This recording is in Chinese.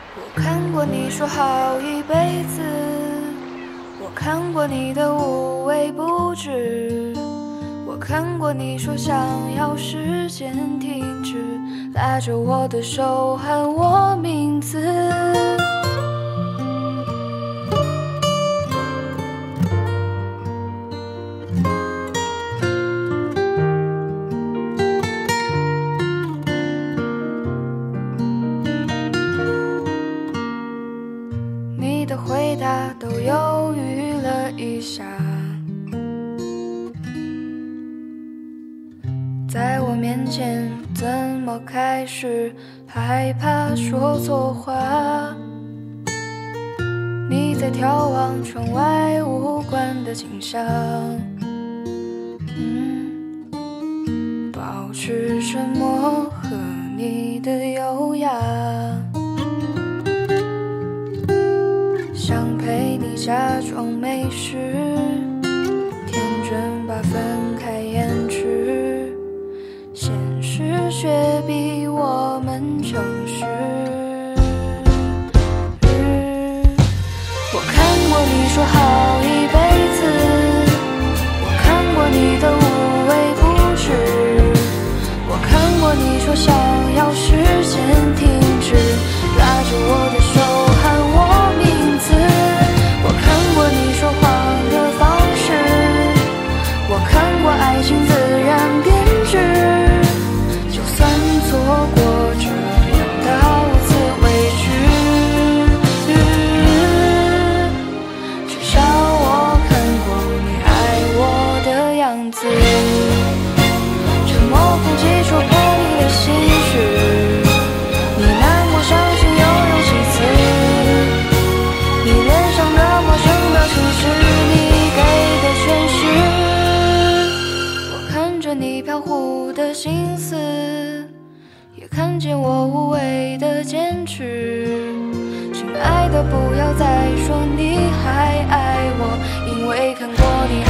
我看过你说好一辈子，我看过你的无微不至，我看过你说想要时间停止，拉着我的手喊我名字。你的回答都犹豫了一下，在我面前怎么开始害怕说错话？你在眺望窗外无关的景象，保持沉默和你的优雅，想陪你假装没事，天真把分开延迟，现实却比我们诚实。我看过你说好一辈子，我看过你的无微不至，我看过你说想要时间停止，拉着我的手喊我名字，我看过你说谎的方式，我看过爱情自然变质，就算错过这样到此为止，至少我看过你爱我的样子，沉默空气戳破你的心事，你难过伤心又有几次，你脸上的陌生表情是你给的诠释，我看着你飘忽的心思，也看见我无谓的坚持，亲爱的不要再说你还爱我，因为看过你